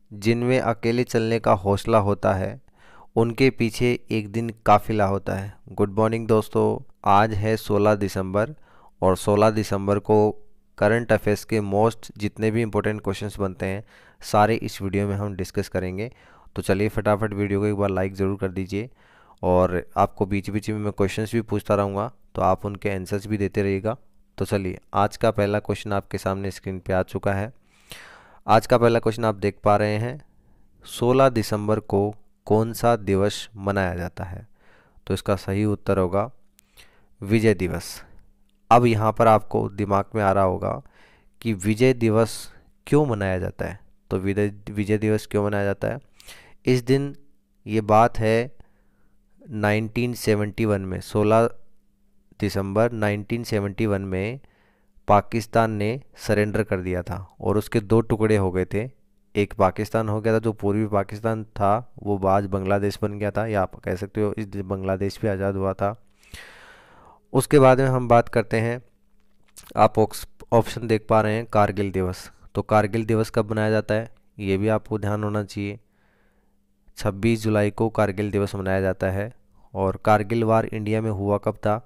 जिनमें अकेले चलने का हौसला होता है, उनके पीछे एक दिन काफिला होता है। गुड मॉर्निंग दोस्तों, आज है 16 दिसंबर और 16 दिसंबर को करंट अफेयर्स के मोस्ट जितने भी इम्पोर्टेंट क्वेश्चंस बनते हैं सारे इस वीडियो में हम डिस्कस करेंगे। तो चलिए फटाफट वीडियो को एक बार लाइक ज़रूर कर दीजिए और आपको बीच बीच में मैं क्वेश्चंस भी पूछता रहूँगा, तो आप उनके आंसर्स भी देते रहिएगा। तो चलिए, आज का पहला क्वेश्चन आपके सामने स्क्रीन पे आ चुका है। आज का पहला क्वेश्चन आप देख पा रहे हैं, 16 दिसंबर को कौन सा दिवस मनाया जाता है? तो इसका सही उत्तर होगा विजय दिवस। अब यहाँ पर आपको दिमाग में आ रहा होगा कि विजय दिवस क्यों मनाया जाता है। तो विजय विजय दिवस क्यों मनाया जाता है? इस दिन, ये बात है 1971 में, 16 दिसंबर 1971 में पाकिस्तान ने सरेंडर कर दिया था और उसके दो टुकड़े हो गए थे। एक पाकिस्तान हो गया था, जो पूर्वी पाकिस्तान था वो आज बांग्लादेश बन गया था, या आप कह सकते हो इस दिन बांग्लादेश भी आज़ाद हुआ था। उसके बाद में हम बात करते हैं, आप ऑप्शन देख पा रहे हैं कारगिल दिवस। तो कारगिल दिवस कब मनाया जाता है, ये भी आपको ध्यान होना चाहिए। 26 जुलाई को कारगिल दिवस मनाया जाता है। और कारगिल वार इंडिया में हुआ कब था?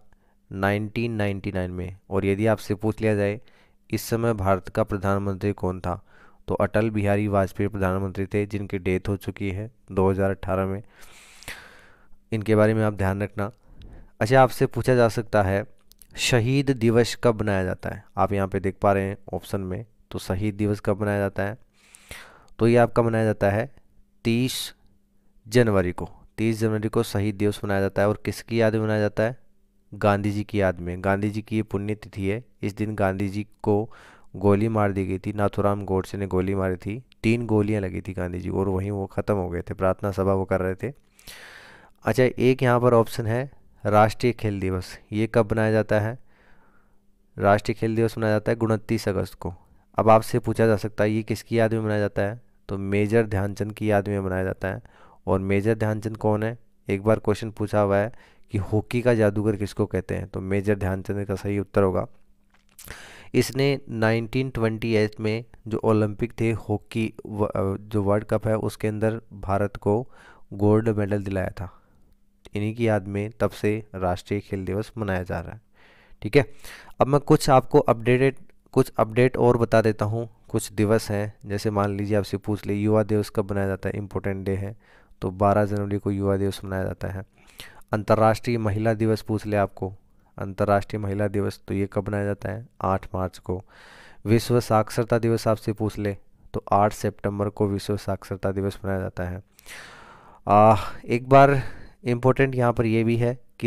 1999 में। और यदि आपसे पूछ लिया जाए इस समय भारत का प्रधानमंत्री कौन था, तो अटल बिहारी वाजपेयी प्रधानमंत्री थे, जिनकी डेथ हो चुकी है 2018 में। इनके बारे में आप ध्यान रखना। अच्छा, आपसे पूछा जा सकता है शहीद दिवस कब मनाया जाता है? आप यहाँ पे देख पा रहे हैं ऑप्शन में। तो शहीद दिवस कब मनाया जाता है? तो ये आपका मनाया जाता है 30 जनवरी को। 30 जनवरी को शहीद दिवस मनाया जाता है। और किसकी याद में मनाया जाता है? गांधी जी की याद में। गांधी जी की ये पुण्यतिथि है। इस दिन गांधी जी को गोली मार दी गई थी, नाथूराम गोडसे ने गोली मारी थी। 3 गोलियां लगी थी गांधी जी, और वहीं वो ख़त्म हो गए थे। प्रार्थना सभा वो कर रहे थे। अच्छा, एक यहाँ पर ऑप्शन है राष्ट्रीय खेल दिवस। ये कब मनाया जाता है? राष्ट्रीय खेल दिवस मनाया जाता है 29 अगस्त को। अब आपसे पूछा जा सकता है ये किसकी याद में मनाया जाता है? तो मेजर ध्यानचंद की याद में मनाया जाता है। और मेजर ध्यानचंद कौन है? एक बार क्वेश्चन पूछा हुआ है कि हॉकी का जादूगर किसको कहते हैं, तो मेजर ध्यानचंद का सही उत्तर होगा। इसने 1928 में जो ओलंपिक थे हॉकी जो वर्ल्ड कप है उसके अंदर भारत को गोल्ड मेडल दिलाया था। इन्हीं की याद में तब से राष्ट्रीय खेल दिवस मनाया जा रहा है। ठीक है, अब मैं कुछ अपडेट और बता देता हूँ। कुछ दिवस हैं, जैसे मान लीजिए आपसे पूछ ले युवा दिवस कब मनाया जाता है, इम्पोर्टेंट डे है। तो 12 जनवरी को युवा दिवस मनाया जाता है। अंतर्राष्ट्रीय महिला दिवस पूछ ले आपको, अंतर्राष्ट्रीय महिला दिवस तो ये कब मनाया जाता है? 8 मार्च को। विश्व साक्षरता दिवस आपसे पूछ ले तो 8 सितंबर को विश्व साक्षरता दिवस मनाया जाता है। एक बार इम्पोर्टेंट यहाँ पर ये भी है कि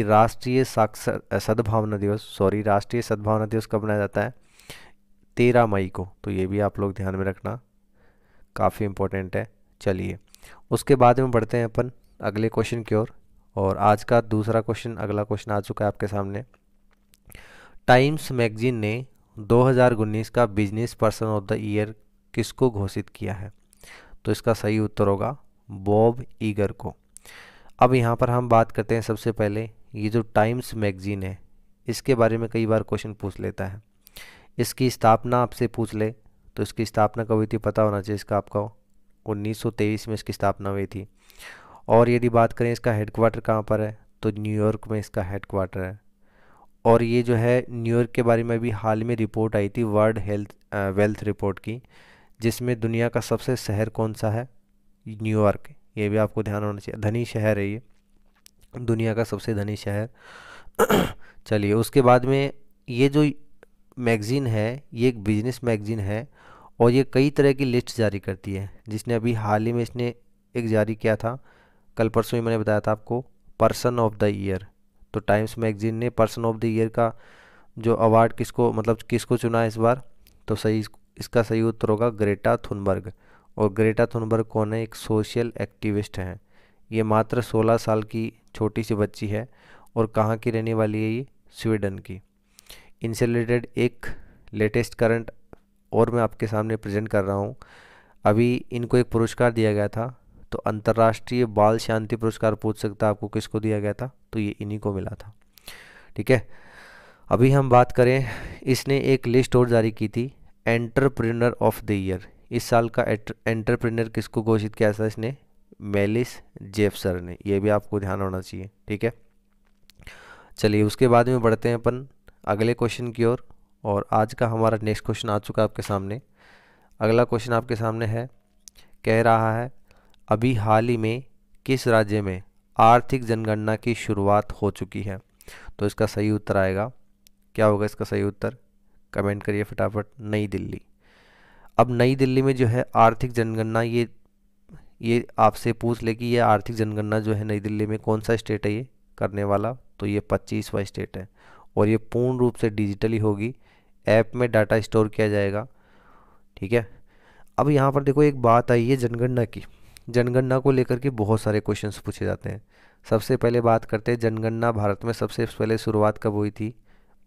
राष्ट्रीय सद्भावना दिवस कब मनाया जाता है? 13 मई को। तो ये भी आप लोग ध्यान में रखना, काफ़ी इम्पोर्टेंट है। चलिए, उसके बाद में बढ़ते हैं अपन अगले क्वेश्चन की ओर। और आज का दूसरा क्वेश्चन, अगला क्वेश्चन आ चुका है आपके सामने। टाइम्स मैगजीन ने 2019 का business person of the year किसको घोषित किया है? तो इसका सही उत्तर होगा बॉब ईगर को। अब यहाँ पर हम बात करते हैं सबसे पहले, ये जो टाइम्स मैगजीन है इसके बारे में कई बार क्वेश्चन पूछ लेता है। इसकी स्थापना आपसे पूछ ले तो इसकी स्थापना कब हुई थी पता होना चाहिए इसका आपको। 1923 में इसकी स्थापना हुई थी। और यदि बात करें इसका हेडक्वार्टर कहाँ पर है, तो न्यूयॉर्क में इसका हेडक्वार्टर है। और ये जो है न्यूयॉर्क के बारे में भी हाल में रिपोर्ट आई थी वर्ल्ड वेल्थ रिपोर्ट की, जिसमें दुनिया का सबसे शहर कौन सा है? न्यूयॉर्क। ये भी आपको ध्यान होना चाहिए, धनी शहर है ये, दुनिया का सबसे धनी शहर। चलिए, उसके बाद में ये जो मैगज़ीन है ये एक बिजनेस मैगज़ीन है और ये कई तरह की लिस्ट जारी करती है, जिसने अभी हाल ही में इसने एक जारी किया था, कल परसों ही मैंने बताया था आपको, पर्सन ऑफ द ईयर। तो टाइम्स मैगज़ीन ने पर्सन ऑफ द ईयर का जो अवार्ड किसको चुना है इस बार? तो इसका सही उत्तर होगा ग्रेटा थुनबर्ग। और ग्रेटा थुनबर्ग कौन है? एक सोशल एक्टिविस्ट हैं। ये मात्र 16 साल की छोटी सी बच्ची है। और कहाँ की रहने वाली है ये? स्वीडन की। इनसे रिलेटेड एक लेटेस्ट करंट और मैं आपके सामने प्रेजेंट कर रहा हूँ। अभी इनको एक पुरस्कार दिया गया था, तो अंतर्राष्ट्रीय बाल शांति पुरस्कार पूछ सकता है आपको किसको दिया गया था, तो ये इन्हीं को मिला था। ठीक है, अभी हम बात करें, इसने एक लिस्ट और जारी की थी एंटरप्रेन्योर ऑफ द ईयर। इस साल का एंटरप्रेन्योर किसको घोषित किया था इसने? मेलिस जेफ्सर ने। ये भी आपको ध्यान होना चाहिए, ठीक है। चलिए उसके बाद में बढ़ते हैं अपन अगले क्वेश्चन की ओर। और आज का हमारा नेक्स्ट क्वेश्चन आ चुका है आपके सामने। अगला क्वेश्चन आपके सामने है, कह रहा है अभी हाल ही में किस राज्य में आर्थिक जनगणना की शुरुआत हो चुकी है? तो इसका सही उत्तर आएगा, क्या होगा इसका सही उत्तर? कमेंट करिए फटाफट। नई दिल्ली। अब नई दिल्ली में जो है आर्थिक जनगणना, ये आपसे पूछ ले कि ये आर्थिक जनगणना जो है नई दिल्ली में कौन सा स्टेट है ये करने वाला? तो ये 25वां स्टेट है और ये पूर्ण रूप से डिजिटली होगी। ऐप में डाटा स्टोर किया जाएगा, ठीक है। अब यहाँ पर देखो एक बात आई है जनगणना की। जनगणना को लेकर के बहुत सारे क्वेश्चंस पूछे जाते हैं। सबसे पहले बात करते हैं जनगणना भारत में सबसे पहले शुरुआत कब हुई थी?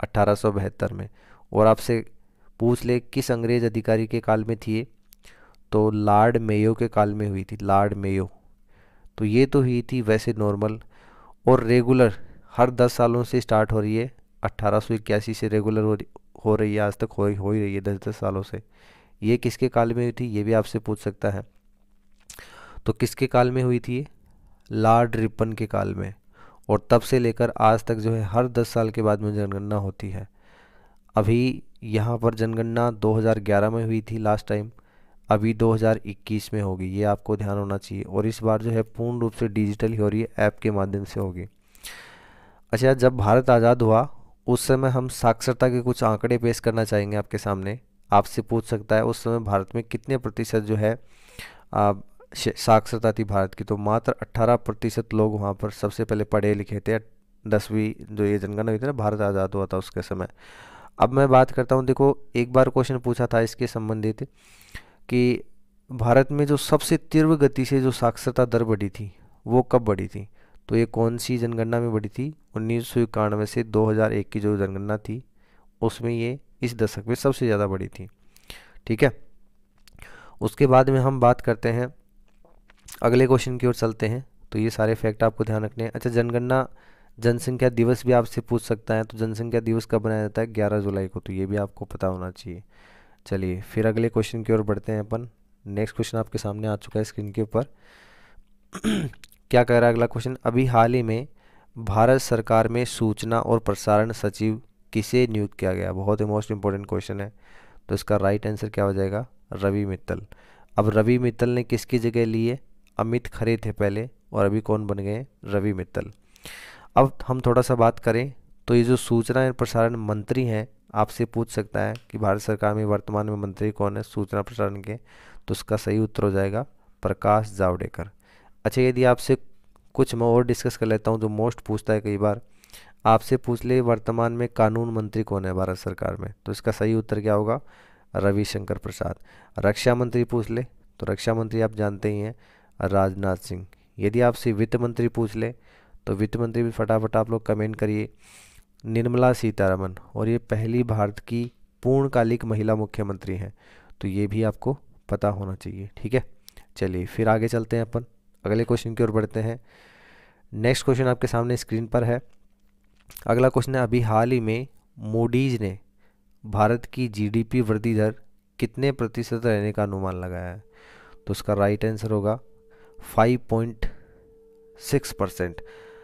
1872 में। और आपसे पूछ ले किस अंग्रेज अधिकारी के काल में थी ये? तो लॉर्ड मेयो के काल में हुई थी, लॉर्ड मेयो। तो ये तो हुई थी वैसे नॉर्मल और रेगुलर हर 10 सालों से स्टार्ट हो रही है। 1881 से रेगुलर हो रही है, आज तक हो ही रही है 10-10 सालों से। ये किसके काल में हुई थी ये भी आपसे पूछ सकता है। तो किसके काल में हुई थी ये? लॉर्ड रिपन के काल में। और तब से लेकर आज तक जो है हर 10 साल के बाद में जनगणना होती है। अभी यहाँ पर जनगणना 2011 में हुई थी लास्ट टाइम, अभी 2021 में होगी, ये आपको ध्यान होना चाहिए। और इस बार जो है पूर्ण रूप से डिजिटल हो रही है, ऐप के माध्यम से होगी। अच्छा, जब भारत आज़ाद हुआ उस समय हम साक्षरता के कुछ आंकड़े पेश करना चाहेंगे आपके सामने। आपसे पूछ सकता है उस समय भारत में कितने प्रतिशत जो है आ, साक्षरता थी भारत की? तो मात्र 18% लोग वहाँ पर सबसे पहले पढ़े लिखे थे। 10वीं जो ये जनगणना हुई थी ना, भारत आज़ाद हुआ था उसके समय। अब मैं बात करता हूँ, देखो एक बार क्वेश्चन पूछा था इसके संबंधित कि भारत में जो सबसे तीव्र गति से जो साक्षरता दर बढ़ी थी वो कब बढ़ी थी? तो ये कौन सी जनगणना में बढ़ी थी? 1991 से 2001 की जो जनगणना थी उसमें ये इस दशक में सबसे ज़्यादा बढ़ी थी, ठीक है। उसके बाद में हम बात करते हैं अगले क्वेश्चन की ओर चलते हैं। तो ये सारे फैक्ट आपको ध्यान रखने हैं। अच्छा, जनगणना जनसंख्या दिवस भी आपसे पूछ सकता है। तो जनसंख्या दिवस कब बनाया जाता है? 11 जुलाई को। तो ये भी आपको पता होना चाहिए। चलिए फिर अगले क्वेश्चन की ओर बढ़ते हैं अपन। नेक्स्ट क्वेश्चन आपके सामने आ चुका है स्क्रीन के ऊपर। क्या कह रहा है अगला क्वेश्चन? अभी हाल ही में भारत सरकार में सूचना और प्रसारण सचिव किसे नियुक्त किया गया? बहुत ही मोस्ट इंपॉर्टेंट क्वेश्चन है। तो इसका राइट आंसर क्या हो जाएगा? रवि मित्तल। अब रवि मित्तल ने किसकी जगह ली है? अमित खरे थे पहले और अभी कौन बन गए? रवि मित्तल। अब हम थोड़ा सा बात करें तो ये जो सूचना एवं प्रसारण मंत्री हैं, आपसे पूछ सकता है कि भारत सरकार में वर्तमान में मंत्री कौन है सूचना प्रसारण के? तो उसका सही उत्तर हो जाएगा प्रकाश जावड़ेकर। अच्छा, यदि आपसे कुछ मैं और डिस्कस कर लेता हूँ जो मोस्ट पूछता है कई बार, आपसे पूछ ले वर्तमान में कानून मंत्री कौन है भारत सरकार में? तो इसका सही उत्तर क्या होगा? रविशंकर प्रसाद। रक्षा मंत्री पूछ ले तो रक्षा मंत्री आप जानते ही हैं, राजनाथ सिंह। यदि आपसे वित्त मंत्री पूछ ले तो वित्त मंत्री भी फटाफट आप लोग कमेंट करिए, निर्मला सीतारमन। और ये पहली भारत की पूर्णकालिक महिला मुख्यमंत्री हैं। तो ये भी आपको पता होना चाहिए, ठीक है। चलिए फिर आगे चलते हैं अपन अगले क्वेश्चन की ओर बढ़ते हैं। नेक्स्ट क्वेश्चन आपके सामने स्क्रीन पर है। अगला क्वेश्चन है, अभी हाल ही में मूडीज ने भारत की जीडीपी वृद्धि दर कितने प्रतिशत रहने का अनुमान लगाया है? तो उसका राइट आंसर होगा 5.6%।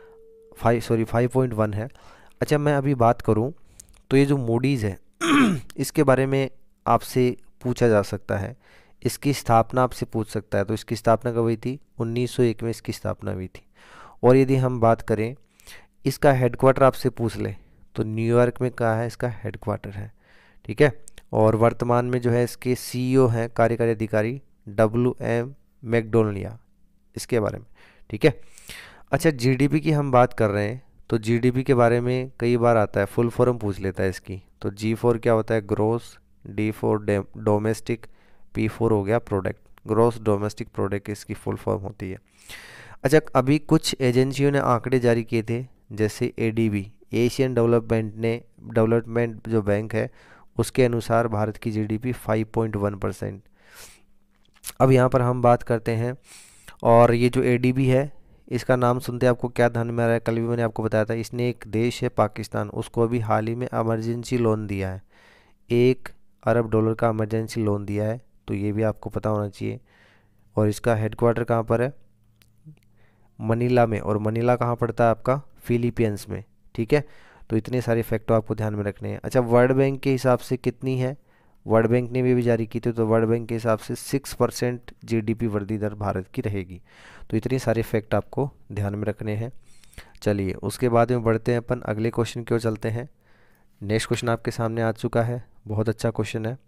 5.1 है। अच्छा, मैं अभी बात करूं तो ये जो मूडीज़ है इसके बारे में आपसे पूछा जा सकता है। इसकी स्थापना आपसे पूछ सकता है। तो इसकी स्थापना कब हुई थी? 1901 में इसकी स्थापना हुई थी। और यदि हम बात करें इसका हेडक्वार्टर आपसे पूछ ले तो न्यूयॉर्क में कहाँ है इसका हेडक्वार्टर है, ठीक है। और वर्तमान में जो है इसके सीईओ हैं, कार्यकारी अधिकारी, WM मैकडोनिया, इसके बारे में, ठीक है। अच्छा, जीडीपी की हम बात कर रहे हैं तो जीडीपी के बारे में कई बार आता है, फुल फॉर्म पूछ लेता है इसकी। तो G4 क्या होता है? ग्रोस, D4 डोमेस्टिक, P4 हो गया प्रोडक्ट। ग्रोस डोमेस्टिक प्रोडक्ट इसकी फुल फॉर्म होती है। अच्छा, अभी कुछ एजेंसियों ने आंकड़े जारी किए थे, जैसे ADB, एशियन डेवलपमेंट जो बैंक है, उसके अनुसार भारत की जीडीपी 5.1%। अब यहाँ पर हम बात करते हैं, और ये जो ADB है इसका नाम सुनते आपको क्या ध्यान में आ रहा है? कल भी मैंने आपको बताया था, इसने एक देश है पाकिस्तान, उसको अभी हाल ही में इमरजेंसी लोन दिया है। $1 अरब का इमरजेंसी लोन दिया है तो ये भी आपको पता होना चाहिए। और इसका हेडक्वार्टर कहाँ पर है? मनीला में। और मनीला कहाँ पड़ता है आपका? फिलीपींस में। ठीक है, तो इतने सारे फैक्टर आपको ध्यान में रखने हैं। अच्छा, वर्ल्ड बैंक के हिसाब से कितनी है? वर्ल्ड बैंक ने भी जारी की थी, तो वर्ल्ड बैंक के हिसाब से 6% जीडीपी वृद्धि दर भारत की रहेगी। तो इतने सारे फैक्ट आपको ध्यान में रखने हैं। चलिए, उसके बाद में बढ़ते हैं अपन अगले क्वेश्चन की ओर चलते हैं। नेक्स्ट क्वेश्चन आपके सामने आ चुका है, बहुत अच्छा क्वेश्चन है।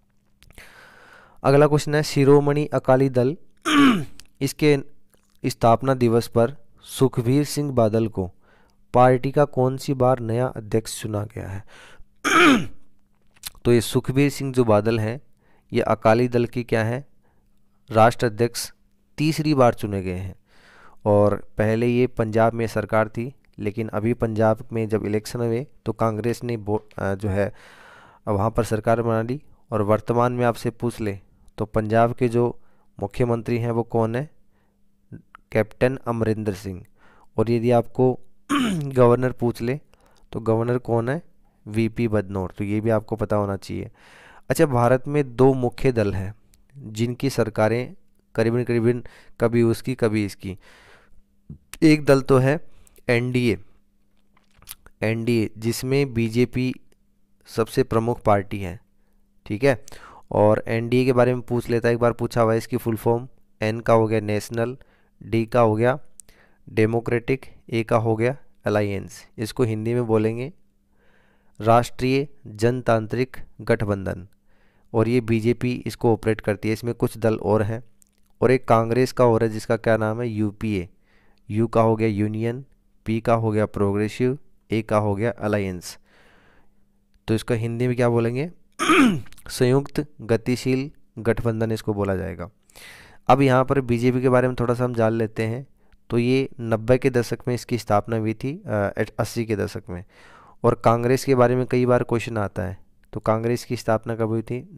अगला क्वेश्चन है, शिरोमणि अकाली दल इसके स्थापना दिवस पर सुखबीर सिंह बादल को पार्टी का कौन सी बार नया अध्यक्ष चुना गया है? तो ये सुखबीर सिंह जो बादल हैं, ये अकाली दल की क्या है? राष्ट्र अध्यक्ष तीसरी बार चुने गए हैं। और पहले ये पंजाब में सरकार थी, लेकिन अभी पंजाब में जब इलेक्शन हुए तो कांग्रेस ने जो है वहाँ पर सरकार बना ली। और वर्तमान में आपसे पूछ ले तो पंजाब के जो मुख्यमंत्री हैं वो कौन है? कैप्टन अमरिंदर सिंह। और यदि आपको गवर्नर पूछ ले तो गवर्नर कौन है? वीपी बदनौर। तो ये भी आपको पता होना चाहिए। अच्छा, भारत में दो मुख्य दल हैं जिनकी सरकारें करीबन करीबन कभी उसकी कभी इसकी। एक दल तो है एनडीए, एनडीए जिसमें बीजेपी सबसे प्रमुख पार्टी है। ठीक है, और एनडीए के बारे में पूछ लेता है, एक बार पूछा हुआ है इसकी फुल फॉर्म। एन का हो गया नेशनल, डी का हो गया डेमोक्रेटिक, ए का हो गया अलायंस। इसको हिंदी में बोलेंगे राष्ट्रीय जनतांत्रिक गठबंधन। और ये बीजेपी इसको ऑपरेट करती है। इसमें कुछ दल और हैं, और एक कांग्रेस का और है जिसका क्या नाम है? यूपीए। यू का हो गया यूनियन, पी का हो गया प्रोग्रेसिव, ए का हो गया अलायंस। तो इसका हिंदी में क्या बोलेंगे? संयुक्त गतिशील गठबंधन इसको बोला जाएगा। अब यहाँ पर बीजेपी के बारे में थोड़ा सा हम जान लेते हैं। तो ये 90 के दशक में इसकी स्थापना हुई थी, 80 के दशक में। और कांग्रेस के बारे में कई बार क्वेश्चन आता है। तो कांग्रेस की स्थापना कब हुई थी?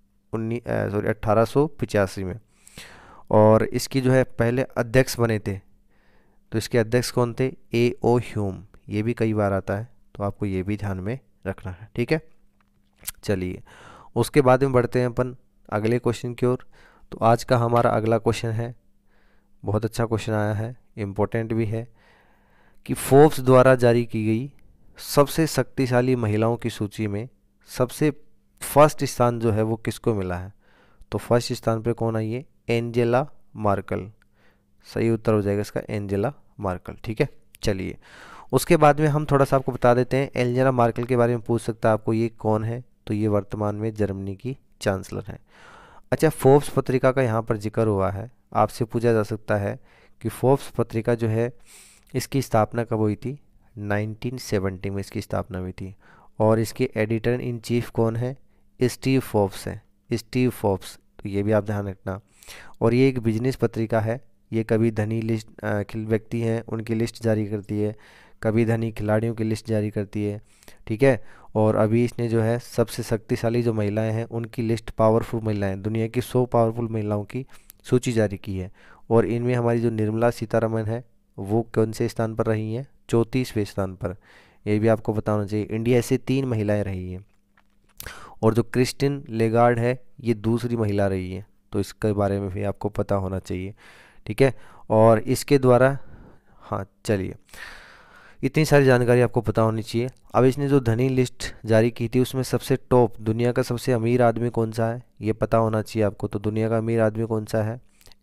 1885 में। और इसकी जो है पहले अध्यक्ष बने थे, तो इसके अध्यक्ष कौन थे? A O Hume. ये भी कई बार आता है, तो आपको ये भी ध्यान में रखना है। ठीक है, चलिए उसके बाद में बढ़ते हैं अपन अगले क्वेश्चन की ओर। तो आज का हमारा अगला क्वेश्चन है, बहुत अच्छा क्वेश्चन आया है, इम्पोर्टेंट भी है, कि फोर्ब्स द्वारा जारी की गई सबसे शक्तिशाली महिलाओं की सूची में सबसे फर्स्ट स्थान जो है वो किसको मिला है? तो फर्स्ट स्थान पे कौन आई है? Angela Merkel. सही उत्तर हो जाएगा इसका एंजेला मार्कल। ठीक है, चलिए उसके बाद में हम थोड़ा सा आपको बता देते हैं। एंजेला मार्कल के बारे में पूछ सकता है आपको, ये कौन है? तो ये वर्तमान में जर्मनी की चांसलर हैं। अच्छा, फोर्ब्स पत्रिका का यहाँ पर जिक्र हुआ है, आपसे पूछा जा सकता है कि फोर्ब्स पत्रिका जो है इसकी स्थापना कब हुई थी? 1970 में इसकी स्थापना हुई थी। और इसके एडिटर इन चीफ कौन है? स्टीव फोर्ब्स है, स्टीव फोर्ब्स। तो ये भी आप ध्यान रखना। और ये एक बिजनेस पत्रिका है। ये कभी धनी लिस्ट व्यक्ति हैं उनकी लिस्ट जारी करती है, कभी धनी खिलाड़ियों की लिस्ट जारी करती है। ठीक है, और अभी इसने जो है सबसे शक्तिशाली जो महिलाएं हैं उनकी लिस्ट, पावरफुल महिलाएं, दुनिया की 100 पावरफुल महिलाओं की सूची जारी की है। और इनमें हमारी जो निर्मला सीतारमन है वो कौन से स्थान पर रही हैं? 34वें स्थान पर। ये भी आपको पता होना चाहिए। इंडिया से 3 महिलाएं रही हैं। और जो क्रिस्टिन लेगार्ड है ये दूसरी महिला रही है, तो इसके बारे में भी आपको पता होना चाहिए। ठीक है, और इसके द्वारा, हाँ चलिए, इतनी सारी जानकारी आपको पता होनी चाहिए। अब इसने जो धनी लिस्ट जारी की थी उसमें सबसे टॉप, दुनिया का सबसे अमीर आदमी कौन सा है ये पता होना चाहिए आपको। तो दुनिया का अमीर आदमी कौन सा है?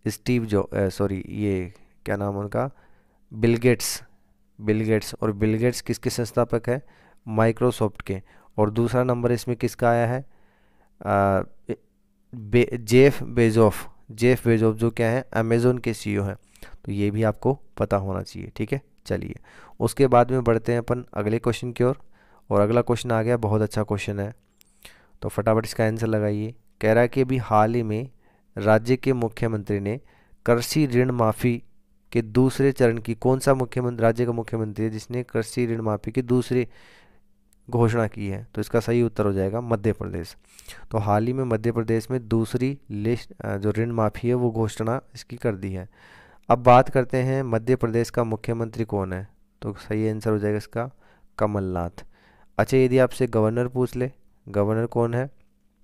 ये क्या नाम है उनका? Bill Gates. Bill Gates. और बिल गेट्स किसके संस्थापक है? माइक्रोसॉफ्ट के। और दूसरा नंबर इसमें किसका आया है? आ, जेफ बेजोफ। जेफ बेजोफ जो क्या है? अमेज़ोन के सीईओ हैं। तो ये भी आपको पता होना चाहिए। ठीक है, चलिए उसके बाद में बढ़ते हैं अपन अगले क्वेश्चन की ओर। और अगला क्वेश्चन आ गया, बहुत अच्छा क्वेश्चन है, तो फटाफट इसका आंसर लगाइए। कह रहा है कि अभी हाल ही में राज्य के मुख्यमंत्री ने कृषि ऋण माफ़ी के दूसरे चरण की, कौन सा मुख्यमंत्री, राज्य का मुख्यमंत्री है जिसने कृषि ऋण माफ़ी की दूसरी घोषणा की है? तो इसका सही उत्तर हो जाएगा मध्य प्रदेश। तो हाल ही में मध्य प्रदेश में दूसरी लिस्ट जो ऋण माफ़ी है वो घोषणा इसकी कर दी है। अब बात करते हैं मध्य प्रदेश का मुख्यमंत्री कौन है? तो सही आंसर हो जाएगा इसका कमलनाथ। अच्छा, यदि आपसे गवर्नर पूछ ले, गवर्नर कौन है?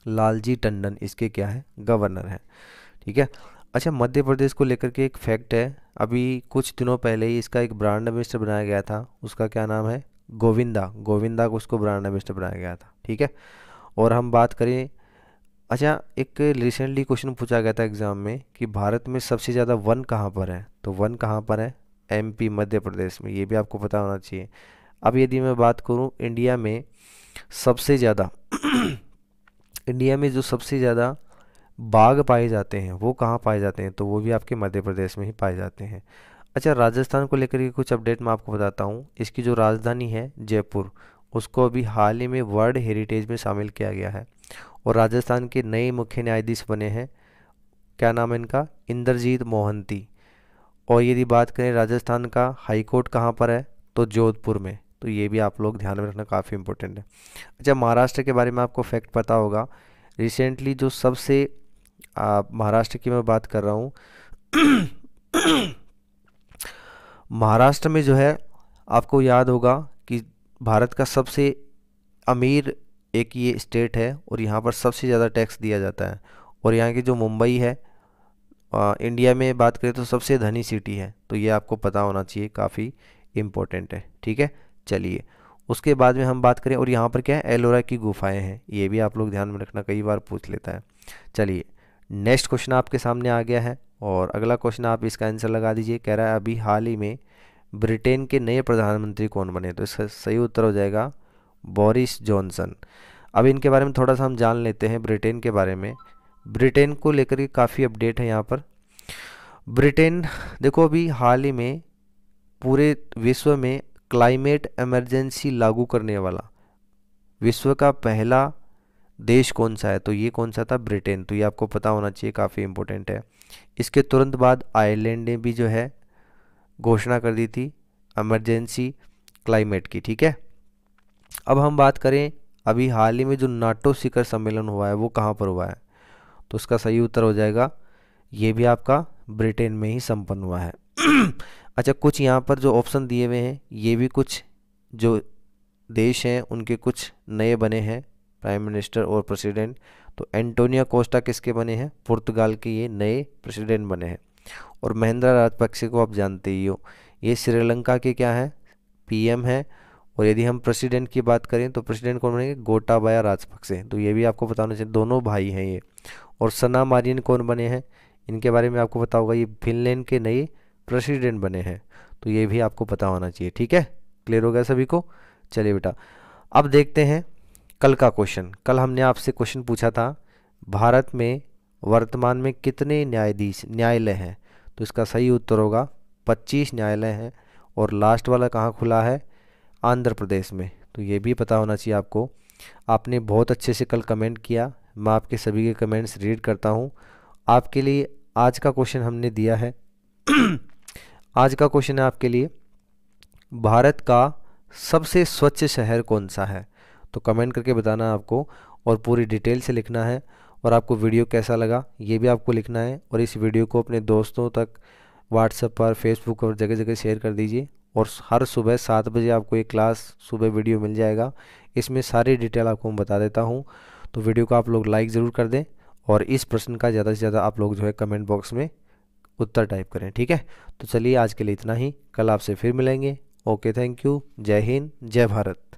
लालजी टंडन इसके क्या है, गवर्नर हैं। ठीक है। अच्छा, मध्य प्रदेश को लेकर के एक फैक्ट है, अभी कुछ दिनों पहले ही इसका एक ब्रांड एम्बेसडर बनाया गया था, उसका क्या नाम है, गोविंदा। गोविंदा को उसको ब्रांड एम्बेसडर बनाया गया था। ठीक है। और हम बात करें, अच्छा एक रिसेंटली क्वेश्चन पूछा गया था एग्जाम में कि भारत में सबसे ज़्यादा वन कहाँ पर है, तो वन कहाँ पर है, एमपी, मध्य प्रदेश में, ये भी आपको पता होना चाहिए। अब यदि मैं बात करूँ इंडिया में सबसे ज़्यादा इंडिया में जो सबसे ज़्यादा बाघ पाए जाते हैं वो कहाँ पाए जाते हैं, तो वो भी आपके मध्य प्रदेश में ही पाए जाते हैं। अच्छा, राजस्थान को लेकर के कुछ अपडेट मैं आपको बताता हूँ। इसकी जो राजधानी है जयपुर, उसको अभी हाल ही में वर्ल्ड हेरिटेज में शामिल किया गया है। और राजस्थान के नए मुख्य न्यायाधीश बने हैं, क्या नाम है इनका, इंद्रजीत मोहंती। और यदि बात करें राजस्थान का हाई कोर्ट कहाँ पर है, तो जोधपुर में। तो ये भी आप लोग ध्यान में रखना, काफ़ी इंपॉर्टेंट है। अच्छा, महाराष्ट्र के बारे में आपको फैक्ट पता होगा, रिसेंटली जो सबसे महाराष्ट्र की मैं बात कर रहा हूँ महाराष्ट्र में जो है, आपको याद होगा कि भारत का सबसे अमीर एक ये स्टेट है और यहाँ पर सबसे ज़्यादा टैक्स दिया जाता है। और यहाँ की जो मुंबई है, इंडिया में बात करें तो सबसे धनी सिटी है, तो ये आपको पता होना चाहिए, काफ़ी इम्पोर्टेंट है। ठीक है। चलिए, उसके बाद में हम बात करें, और यहाँ पर क्या है, एलोरा की गुफाएं हैं, ये भी आप लोग ध्यान में रखना, कई बार पूछ लेता है। चलिए, नेक्स्ट क्वेश्चन आपके सामने आ गया है, और अगला क्वेश्चन आप इसका आंसर लगा दीजिए। कह रहा है अभी हाल ही में ब्रिटेन के नए प्रधानमंत्री कौन बने, तो इसका सही उत्तर हो जाएगा बोरिस जॉनसन। अब इनके बारे में थोड़ा सा हम जान लेते हैं, ब्रिटेन के बारे में। ब्रिटेन को लेकर के काफ़ी अपडेट है यहाँ पर। ब्रिटेन, देखो अभी हाल ही में पूरे विश्व में क्लाइमेट इमरजेंसी लागू करने वाला विश्व का पहला देश कौन सा है, तो ये कौन सा था, ब्रिटेन। तो ये आपको पता होना चाहिए, काफ़ी इंपॉर्टेंट है। इसके तुरंत बाद आयरलैंड ने भी जो है घोषणा कर दी थी इमरजेंसी क्लाइमेट की। ठीक है। अब हम बात करें, अभी हाल ही में जो नाटो शिखर सम्मेलन हुआ है वो कहाँ पर हुआ है, तो उसका सही उत्तर हो जाएगा, ये भी आपका ब्रिटेन में ही संपन्न हुआ है। अच्छा, कुछ यहाँ पर जो ऑप्शन दिए हुए हैं, ये भी कुछ जो देश हैं उनके कुछ नए बने हैं प्राइम मिनिस्टर और प्रेसिडेंट। तो एंटोनियो कोस्टा किसके बने हैं, पुर्तगाल के ये नए प्रेसिडेंट बने हैं। और महिंद्रा राजपक्षे को आप जानते ही हो, ये श्रीलंका के क्या है, पीएम है। और यदि हम प्रेसिडेंट की बात करें तो प्रेसिडेंट कौन बनेंगे, गोटाबाया राजपक्षे। तो ये भी आपको पता होना चाहिए, दोनों भाई हैं ये। और सना मारिन कौन बने हैं, इनके बारे में आपको पता होगा, ये फिनलैंड के नए प्रेसिडेंट बने हैं। तो ये भी आपको पता होना चाहिए। ठीक है, क्लियर हो गया सभी को। चलिए बेटा, अब देखते हैं कल का क्वेश्चन। कल हमने आपसे क्वेश्चन पूछा था, भारत में वर्तमान में कितने न्यायालय हैं, तो इसका सही उत्तर होगा 25 न्यायालय हैं। और लास्ट वाला कहाँ खुला है, आंध्र प्रदेश में। तो ये भी पता होना चाहिए आपको। आपने बहुत अच्छे से कल कमेंट किया, मैं आपके सभी के कमेंट्स रीड करता हूँ। आपके लिए आज का क्वेश्चन हमने दिया है आज का क्वेश्चन है आपके लिए, भारत का सबसे स्वच्छ शहर कौन सा है, तो कमेंट करके बताना है आपको, और पूरी डिटेल से लिखना है। और आपको वीडियो कैसा लगा ये भी आपको लिखना है, और इस वीडियो को अपने दोस्तों तक व्हाट्सएप पर, फेसबुक पर जगह जगह शेयर कर दीजिए। और हर सुबह 7 बजे आपको एक क्लास सुबह वीडियो मिल जाएगा, इसमें सारी डिटेल आपको मैं बता देता हूँ। तो वीडियो को आप लोग लाइक ज़रूर कर दें, और इस प्रश्न का ज़्यादा से ज़्यादा आप लोग जो है कमेंट बॉक्स में उत्तर टाइप करें। ठीक है। तो चलिए आज के लिए इतना ही, कल आपसे फिर मिलेंगे। ओके, थैंक यू, जय हिंद, जय भारत।